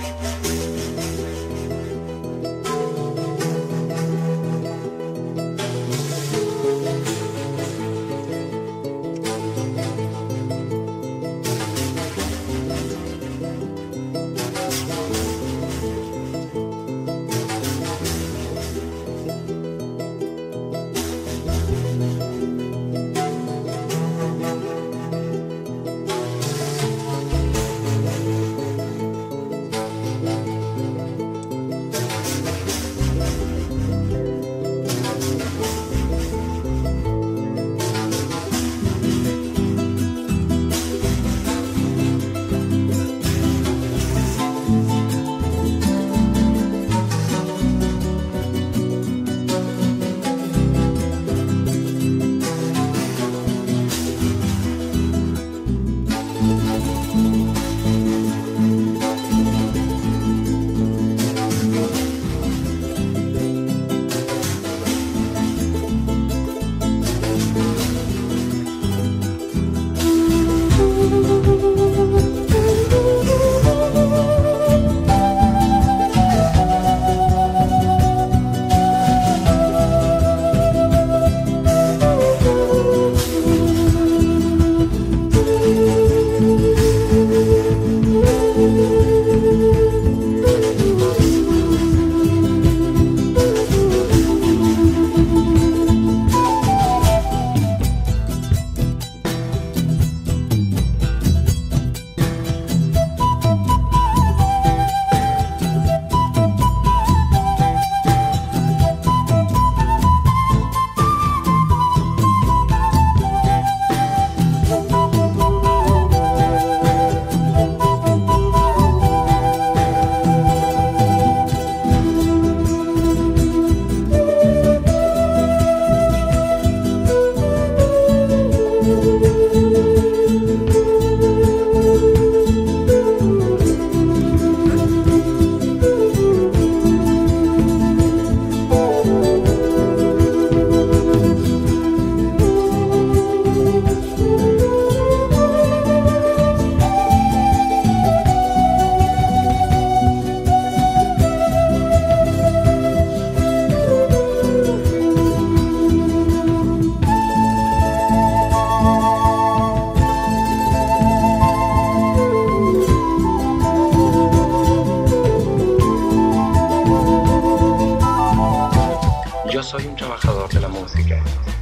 soy un trabajador de la música,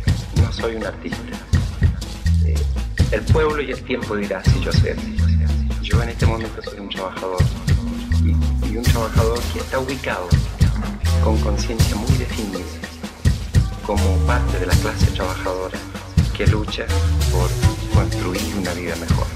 no soy un artista. El pueblo y el tiempo dirá si yo sé. Yo en este momento soy un trabajador y un trabajador que está ubicado con conciencia muy definida como parte de la clase trabajadora que lucha por construir una vida mejor.